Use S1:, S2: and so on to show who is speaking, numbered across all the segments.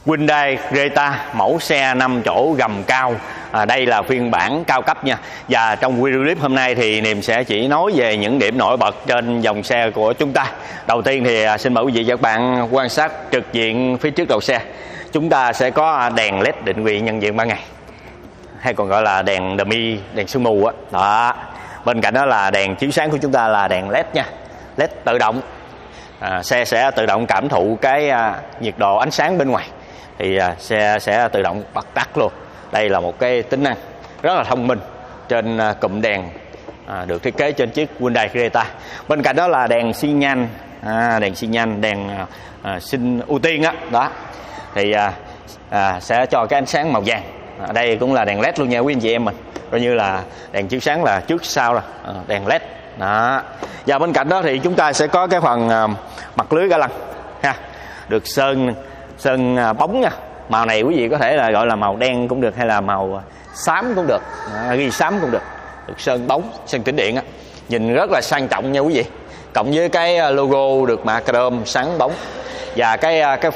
S1: Hyundai Creta mẫu xe 5 chỗ gầm cao. Đây là phiên bản cao cấp nha. Và trong video clip hôm nay thì Niềm sẽ chỉ nói về những điểm nổi bật trên dòng xe của chúng ta. Đầu tiên thì xin mời quý vị và các bạn quan sát trực diện phía trước đầu xe. Chúng ta sẽ có đèn LED định vị nhận diện ban ngày, hay còn gọi là đèn dummy, đèn sương mù á. Đó. Bên cạnh đó là đèn chiếu sáng của chúng ta là đèn LED nha. LED tự động. Xe sẽ tự động cảm thụ cái nhiệt độ ánh sáng bên ngoài, thì xe sẽ tự động bật tắt luôn. Đây là một cái tính năng rất là thông minh trên cụm đèn được thiết kế trên chiếc Hyundai Creta. Bên cạnh đó là đèn xi nhan, đèn xi nhan, đèn xin ưu tiên á. Đó thì sẽ cho cái ánh sáng màu vàng. Đây cũng là đèn LED luôn nha quý anh chị em mình, coi như là đèn chiếu sáng là trước sau là đèn LED. Đó. Và bên cạnh đó thì chúng ta sẽ có cái phần mặt lưới ga lăng ha, được sơn bóng nha. Màu này quý vị có thể là gọi là màu đen cũng được, hay là màu xám cũng được, ghi xám cũng được. Được sơn bóng, sơn tĩnh điện á, nhìn rất là sang trọng nha quý vị. Cộng với cái logo được mạ chrome sáng bóng, và cái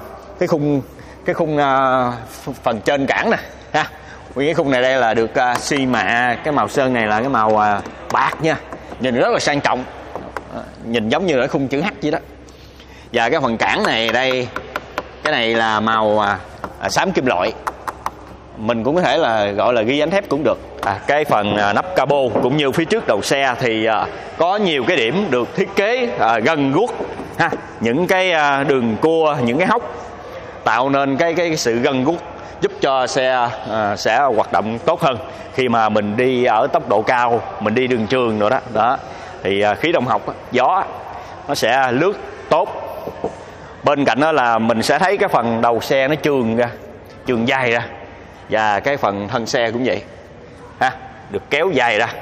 S1: khung phần trên cản nè ha. Nguyên cái khung này đây là được xi mạ, cái màu sơn này là cái màu bạc nha, nhìn rất là sang trọng, nhìn giống như là khung chữ H vậy đó. Và cái phần cản này đây, cái này là màu xám kim loại, mình cũng có thể là gọi là ghi ánh thép cũng được. Cái phần nắp capo cũng như phía trước đầu xe thì có nhiều cái điểm được thiết kế gần guốc ha, những cái đường cua, những cái hốc tạo nên cái sự gần guốc, giúp cho xe sẽ hoạt động tốt hơn khi mà mình đi ở tốc độ cao, mình đi đường trường rồi đó. Đó thì khí động học, gió nó sẽ lướt tốt. Bên cạnh đó là mình sẽ thấy cái phần đầu xe nó trường dài ra, và cái phần thân xe cũng vậy ha, được kéo dài ra,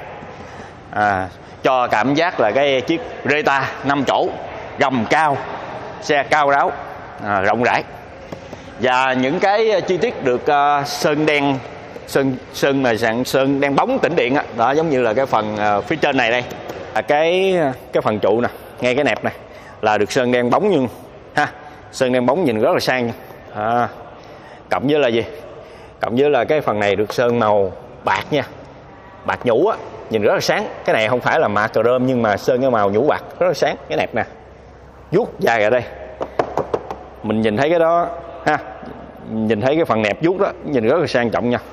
S1: cho cảm giác là cái chiếc Creta 5 chỗ gầm cao, xe cao ráo, rộng rãi. Và những cái chi tiết được sơn đen, sơn mà dạng sơn đen bóng tĩnh điện á. Đó, giống như là cái phần phía trên này đây, cái phần trụ nè, ngay cái nẹp này là được sơn đen bóng, nhưng ha, sơn đen bóng nhìn rất là sang nha. Cộng với là gì? Cộng với là cái phần này được sơn màu bạc nha, bạc nhũ á, nhìn rất là sáng. Cái này không phải là mạ chrome nhưng mà sơn cái màu nhũ bạc rất là sáng. Cái nẹp nè, vuốt dài ở đây, mình nhìn thấy cái đó ha, nhìn thấy cái phần nẹp vuốt đó, nhìn rất là sang trọng nha.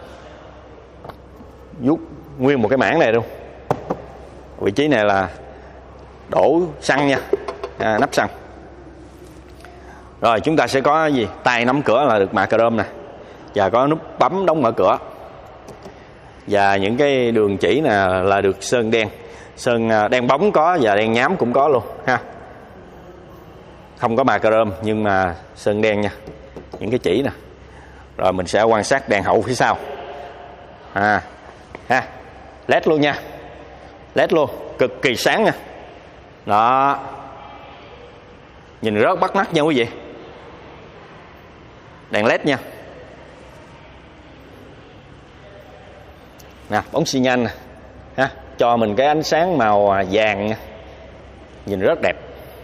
S1: Vuốt nguyên một cái mảng này luôn. Vị trí này là đổ xăng nha, nắp xăng. Rồi chúng ta sẽ có gì? Tay nắm cửa là được mạ chrome nè, và có nút bấm đóng mở cửa. Và những cái đường chỉ nè là được sơn đen, sơn đen bóng có, và đen nhám cũng có luôn ha. Không có mạ chrome nhưng mà sơn đen nha, những cái chỉ nè. Rồi mình sẽ quan sát đèn hậu phía sau ha, LED luôn nha, LED luôn, cực kỳ sáng nha. Đó, nhìn rất bắt mắt nha quý vị. Đèn LED nha. Nè, bóng xi nhan nè ha, cho mình cái ánh sáng màu vàng nha, nhìn rất đẹp.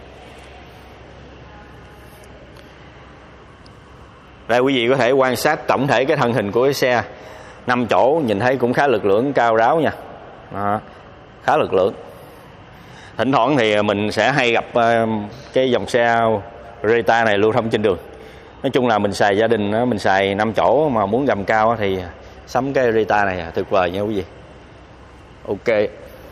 S1: Đây quý vị có thể quan sát tổng thể cái thân hình của cái xe 5 chỗ, nhìn thấy cũng khá lực lưỡng, cao ráo nha. Đó, khá lực lưỡng. Thỉnh thoảng thì mình sẽ hay gặp cái dòng xe Creta này lưu thông trên đường. Nói chung là mình xài gia đình, mình xài 5 chỗ mà muốn gầm cao thì sắm cái Creta này tuyệt vời nha quý vị. Ok.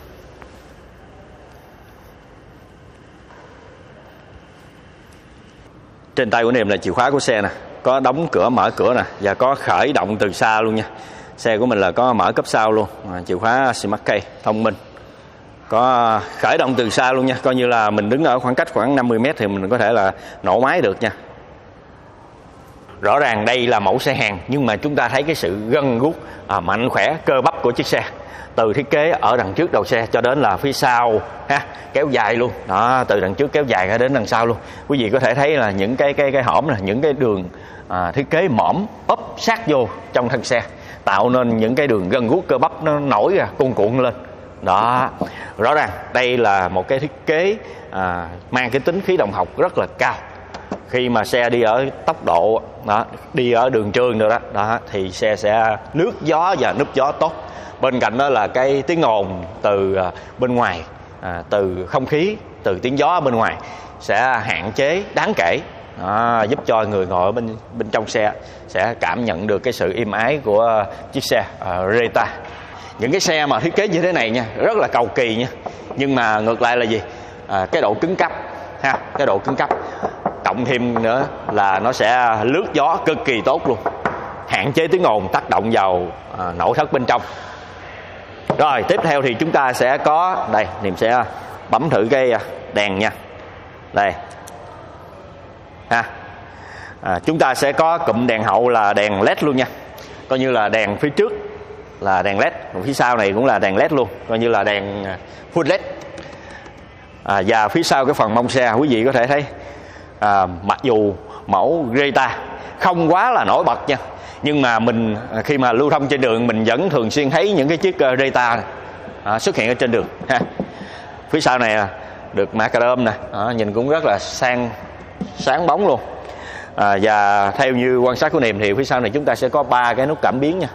S1: Trên tay của Niềm là chìa khóa của xe nè, có đóng cửa mở cửa nè, và có khởi động từ xa luôn nha. Xe của mình là có mở cấp sau luôn, chìa khóa Smart Key thông minh, có khởi động từ xa luôn nha. Coi như là mình đứng ở khoảng cách khoảng 50 m thì mình có thể là nổ máy được nha. Rõ ràng đây là mẫu xe hàng, nhưng mà chúng ta thấy cái sự gân guốc, mạnh khỏe, cơ bắp của chiếc xe, từ thiết kế ở đằng trước đầu xe cho đến là phía sau ha, kéo dài luôn. Đó, từ đằng trước kéo dài ra đến đằng sau luôn. Quý vị có thể thấy là những cái hõm này, những cái đường thiết kế mõm ốp sát vô trong thân xe, tạo nên những cái đường gân guốc cơ bắp nó nổi ra cuồn cuộn lên. Đó, rõ ràng đây là một cái thiết kế mang cái tính khí động học rất là cao. khi mà xe đi ở tốc độ đó, đi ở đường trường rồi đó thì xe sẽ lướt gió và núp gió tốt. Bên cạnh đó là cái tiếng ồn từ bên ngoài, từ không khí, từ tiếng gió bên ngoài sẽ hạn chế đáng kể, giúp cho người ngồi ở bên trong xe sẽ cảm nhận được cái sự êm ái của chiếc xe Reta. Những cái xe mà thiết kế như thế này nha, rất là cầu kỳ nha, nhưng mà ngược lại là gì, cái độ cứng cấp ha, cái độ cứng cấp cộng thêm nữa là nó sẽ lướt gió cực kỳ tốt luôn, hạn chế tiếng ồn tác động vào nội thất bên trong. Rồi tiếp theo thì chúng ta sẽ có đây, Niềm sẽ bấm thử cái đèn nha. Đây ha, chúng ta sẽ có cụm đèn hậu là đèn led luôn nha, coi như là đèn phía trước là đèn led, còn phía sau này cũng là đèn led luôn, coi như là đèn full led. Và phía sau cái phần mông xe quý vị có thể thấy, mặc dù mẫu Reta không quá là nổi bật nha, nhưng mà mình khi mà lưu thông trên đường mình vẫn thường xuyên thấy những cái chiếc Reta xuất hiện ở trên đường ha. Phía sau này được macadam nè, nhìn cũng rất là sáng bóng luôn. Và theo như quan sát của Niềm thì phía sau này chúng ta sẽ có 3 cái nút cảm biến nha.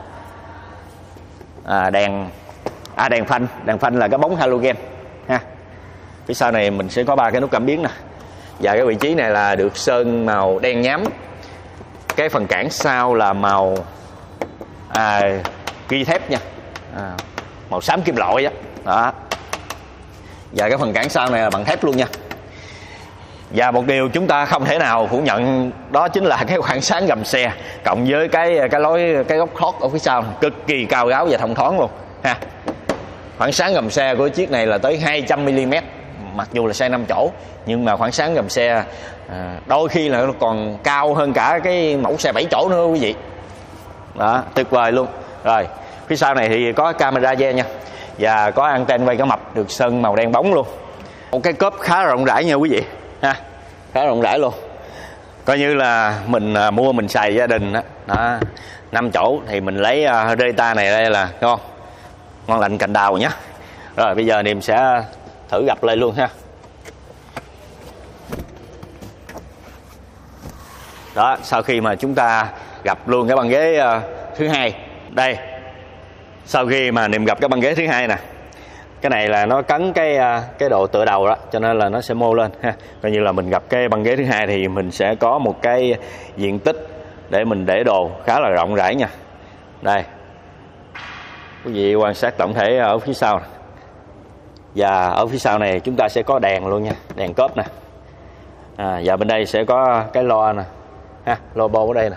S1: Đèn phanh là cái bóng halogen ha. Phía sau này mình sẽ có 3 cái nút cảm biến nè, và cái vị trí này là được sơn màu đen nhám. Cái phần cản sau là màu ghi thép nha, màu xám kim loại đó. Và cái phần cản sau này là bằng thép luôn nha. Và một điều chúng ta không thể nào phủ nhận đó chính là cái khoảng sáng gầm xe cộng với cái góc thoát ở phía sau cực kỳ cao ráo và thông thoáng luôn ha. Khoảng sáng gầm xe của chiếc này là tới 200mm, mặc dù là xe 5 chỗ nhưng mà khoảng sáng gầm xe đôi khi là nó còn cao hơn cả cái mẫu xe 7 chỗ nữa quý vị. Đó, tuyệt vời luôn. Rồi, phía sau này thì có camera re nha, và có anten quay cá mập được sơn màu đen bóng luôn. Một cái cốp khá rộng rãi nha quý vị ha, khá rộng rãi luôn. Coi như là mình mua mình xài gia đình đó, 5 chỗ thì mình lấy Reta này đây là ngon lành cành đào nhé. Rồi bây giờ Niềm sẽ thử gập lại luôn ha. Đó, sau khi mà chúng ta gặp luôn cái băng ghế thứ hai, đây sau khi mà Niềm gặp cái băng ghế thứ hai nè, cái này là nó cấn cái độ tựa đầu đó, cho nên là nó sẽ mô lên ha. Coi như là mình gặp cái băng ghế thứ hai thì mình sẽ có một cái diện tích để mình để đồ khá là rộng rãi nha. Đây, quý vị quan sát tổng thể ở phía sau này. Và ở phía sau này chúng ta sẽ có đèn luôn nha, đèn cốp nè. Và bên đây sẽ có cái loa nè ha, logo ở đây nè.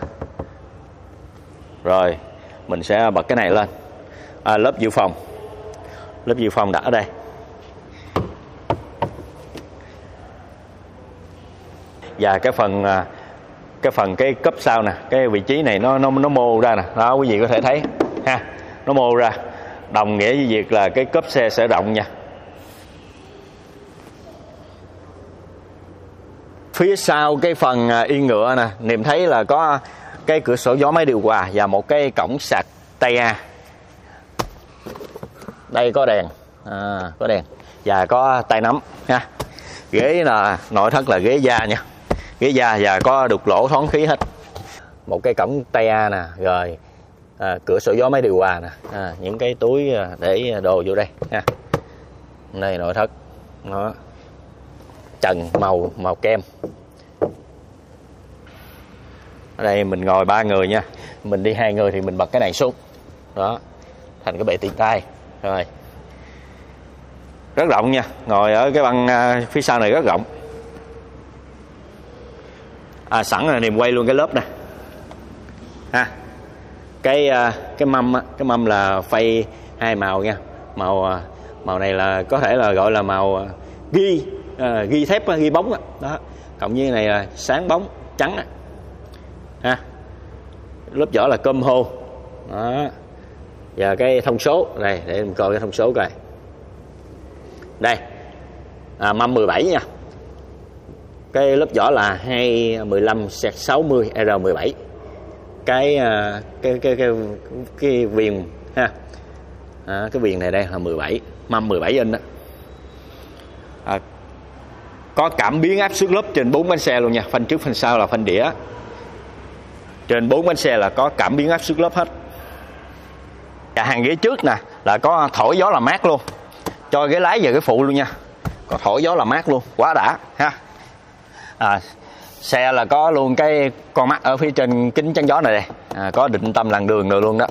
S1: Rồi mình sẽ bật cái này lên, lớp dự phòng đặt ở đây. Và cái cốp sau nè, cái vị trí này nó mô ra nè, đó quý vị có thể thấy ha, nó mô ra, đồng nghĩa với việc là cái cốp xe sẽ rộng nha. Phía sau cái phần yên ngựa nè, Niềm thấy là có cái cửa sổ gió máy điều hòa và một cái cổng sạc tay A. Đây có đèn, có đèn và có tay nắm ha. Ghế là nội thất là ghế da nha, ghế da và có đục lỗ thoáng khí hết. Một cái cổng tay A nè, rồi cửa sổ gió máy điều hòa nè, những cái túi để đồ vô đây ha. Đây nội thất nó trần màu kem. Ở đây mình ngồi 3 người nha, mình đi 2 người thì mình bật cái này xuống đó, thành cái bệ tiện tay. Rồi rất rộng nha, ngồi ở cái băng phía sau này rất rộng. Sẵn là Niềm quay luôn cái lớp nè ha. Cái mâm là phay 2 màu nha, màu này là có thể là gọi là màu ghi thép, ghi bóng đó, cộng với này là sáng bóng trắng ha. Lớp vỏ là cơm hô đó. Và cái thông số đây, để mình coi cái thông số coi. Đây, mâm 17 nha. Cái lớp vỏ là 215/60 R17. Cái viền ha. Cái viền này đây là 17, mâm 17 inch đó. có cảm biến áp suất lớp trên 4 bánh xe luôn nha. Phanh trước phanh sau là phanh đĩa. Trên 4 bánh xe là có cảm biến áp suất lớp hết. Và hàng ghế trước nè là có thổi gió làm mát luôn, cho ghế lái và ghế phụ luôn nha. Còn thổi gió làm mát luôn, quá đã ha. Xe là có luôn cái con mắt ở phía trên kính chắn gió này đây, có định tâm làn đường rồi luôn đó.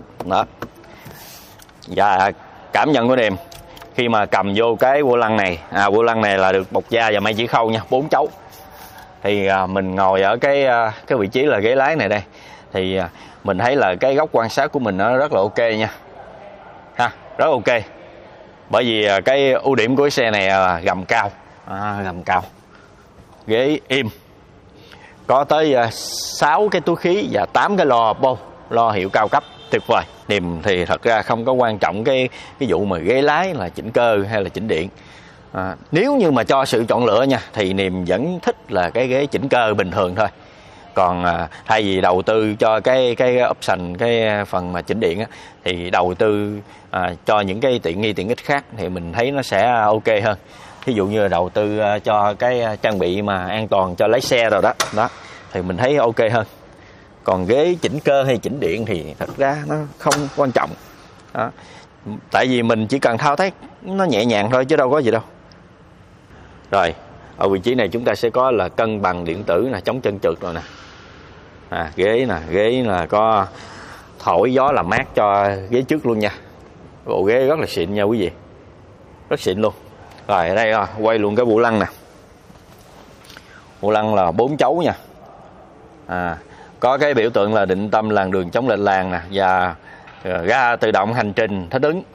S1: Và cảm nhận của Niềm khi mà cầm vô cái vô lăng này, vô lăng này là được bọc da và may chỉ khâu nha, 4 chấu. Thì mình ngồi ở cái vị trí là ghế lái này đây, thì mình thấy là cái góc quan sát của mình nó rất là ok nha, rất ok. Bởi vì cái ưu điểm của cái xe này là gầm cao, gầm cao, ghế im, có tới 6 cái túi khí và 8 cái lo hiệu cao cấp tuyệt vời. Niềm thì thật ra không có quan trọng cái vụ mà ghế lái là chỉnh cơ hay là chỉnh điện. Nếu như mà cho sự chọn lựa nha, thì Niềm vẫn thích là cái ghế chỉnh cơ bình thường thôi. Còn thay vì đầu tư cho cái option, cái phần mà chỉnh điện á, thì đầu tư cho những cái tiện nghi tiện ích khác thì mình thấy nó sẽ ok hơn. Ví dụ như là đầu tư cho cái trang bị mà an toàn cho lái xe rồi đó thì mình thấy ok hơn. Còn ghế chỉnh cơ hay chỉnh điện thì thật ra nó không quan trọng đó. Tại vì mình chỉ cần thao tác nó nhẹ nhàng thôi chứ đâu có gì đâu. Rồi ở vị trí này chúng ta sẽ có là cân bằng điện tử nè, chống chân trượt rồi nè. Ghế là có thổi gió làm mát cho ghế trước luôn nha. Bộ ghế rất là xịn nha quý vị, rất xịn luôn. Rồi ở đây quay luôn cái bộ lăng nè. Bộ lăng là 4 chấu nha. Có cái biểu tượng là định tâm làn đường chống lệch làn nè, và ga tự động hành trình thích ứng.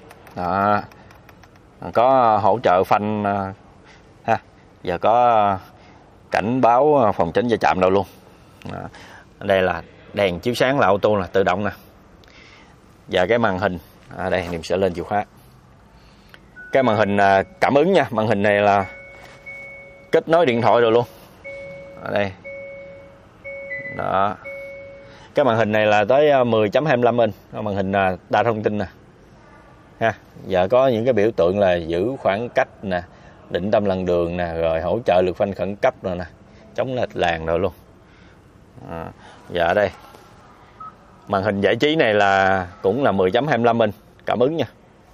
S1: Có hỗ trợ phanh và có cảnh báo phòng tránh va chạm đâu luôn. Đây là đèn chiếu sáng là auto là tự động nè. Và cái màn hình đây Niềm sẽ lên chìa khóa. Cái màn hình cảm ứng nha. Màn hình này là kết nối điện thoại rồi luôn. Ở đây đó. Cái màn hình này là tới 10.25 inch, màn hình đa thông tin nè ha. Và có những cái biểu tượng là giữ khoảng cách nè, định tâm làn đường nè, rồi hỗ trợ lực phanh khẩn cấp rồi nè, chống lệch làn rồi luôn. Và ở đây màn hình giải trí này là cũng là 10.25 inch cảm ứng nha.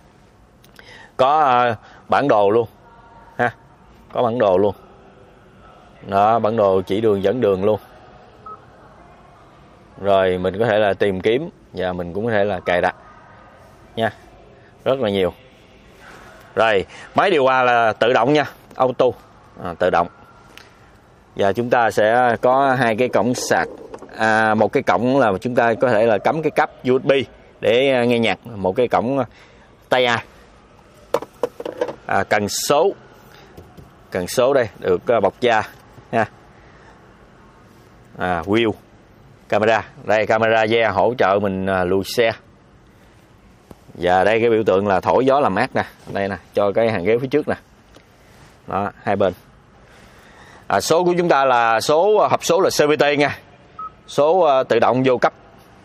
S1: Có bản đồ luôn ha, có bản đồ luôn đó, bản đồ chỉ đường dẫn đường luôn. Rồi mình có thể là tìm kiếm và mình cũng có thể là cài đặt nha, rất là nhiều. Rồi máy điều hòa là tự động nha, auto, tự động. Và chúng ta sẽ có 2 cái cổng sạc, một cái cổng là chúng ta có thể là cắm cái cáp USB để nghe nhạc, một cái cổng tai A. Cần số đây được bọc da ha. Wheel camera, đây camera da hỗ trợ mình lùi xe. Và đây cái biểu tượng là thổi gió làm mát nè, đây nè, cho cái hàng ghế phía trước nè đó, hai bên. Số của chúng ta là hộp số là CVT nha, số tự động vô cấp.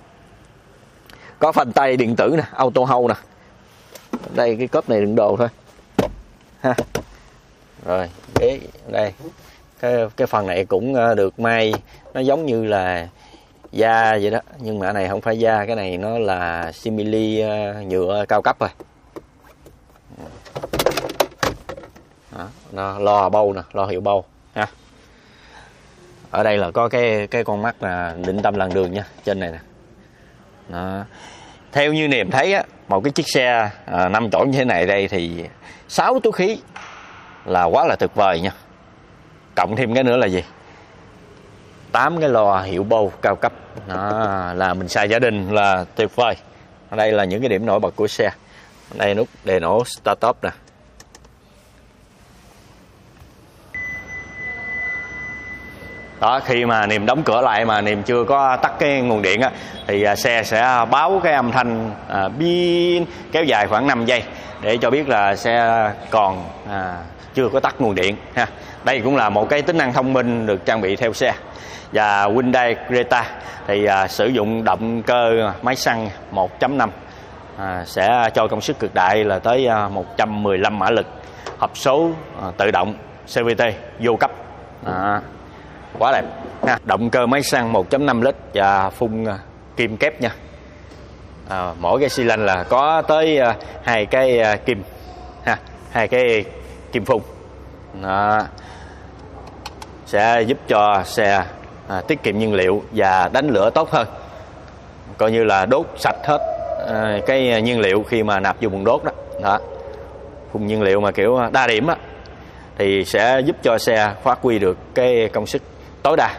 S1: Có phanh tay điện tử nè, auto hold nè. Đây cái cốp này đựng đồ thôi ha. Rồi ghế đây, cái phần này cũng được may nó giống như là da vậy đó, nhưng mà cái này không phải da, cái này nó là simili nhựa cao cấp rồi. Nó lo bâu nè, lo hiệu bâu ha. Ở đây là có cái con mắt là định tâm làn đường nha, trên này nè. Đó. Theo như Niềm thấy á, một cái chiếc xe 5 chỗ như thế này đây thì 6 túi khí là quá là tuyệt vời nha. Cộng thêm cái nữa là gì? 8 cái lo hiệu bâu cao cấp. Đó, là mình xài gia đình là tuyệt vời. Ở đây là những cái điểm nổi bật của xe. Ở đây nút đề nổ start stop nè. Đó, khi mà Niềm đóng cửa lại mà Niềm chưa có tắt cái nguồn điện á, thì xe sẽ báo cái âm thanh pin kéo dài khoảng 5 giây để cho biết là xe còn chưa có tắt nguồn điện ha. Đây cũng là một cái tính năng thông minh được trang bị theo xe. Và Hyundai Creta thì sử dụng động cơ máy xăng 1.5, sẽ cho công suất cực đại là tới 115 mã lực, hộp số tự động CVT vô cấp. Quá đẹp ha. Động cơ máy xăng 1.5 lít và phun kim kép nha. Mỗi cái xi lanh là có tới 2 cái kim ha, 2 cái kim phun. Sẽ giúp cho xe tiết kiệm nhiên liệu và đánh lửa tốt hơn, coi như là đốt sạch hết cái nhiên liệu khi mà nạp vô buồng đốt đó. Phun nhiên liệu mà kiểu đa điểm á thì sẽ giúp cho xe phát huy được cái công suất tối đa.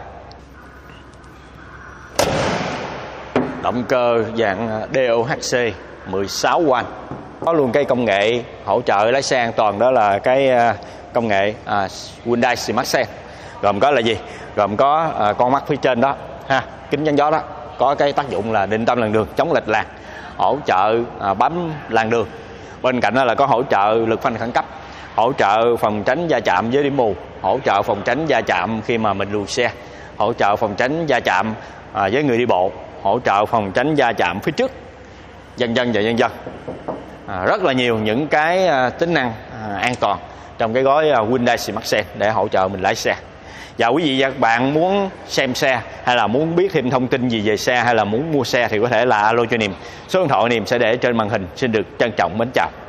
S1: Động cơ dạng DOHC 16W, có luôn cái công nghệ hỗ trợ lái xe an toàn, đó là cái công nghệ Hyundai Smart Sense. Gồm có là gì? Gồm có con mắt phía trên đó ha, kính chắn gió đó, có cái tác dụng là định tâm làn đường, chống lệch làn, hỗ trợ bấm làn đường. Bên cạnh đó là có hỗ trợ lực phanh khẩn cấp, hỗ trợ phòng tránh va chạm với điểm mù, hỗ trợ phòng tránh va chạm khi mà mình lùi xe, hỗ trợ phòng tránh va chạm với người đi bộ, hỗ trợ phòng tránh va chạm phía trước, vân vân và vân vân. Rất là nhiều những cái tính năng an toàn trong cái gói Hyundai Smart Sense để hỗ trợ mình lái xe. Và quý vị và các bạn muốn xem xe hay là muốn biết thêm thông tin gì về xe hay là muốn mua xe thì có thể là alo cho Niềm. Số điện thoại Niềm sẽ để trên màn hình. Xin được trân trọng mến chào.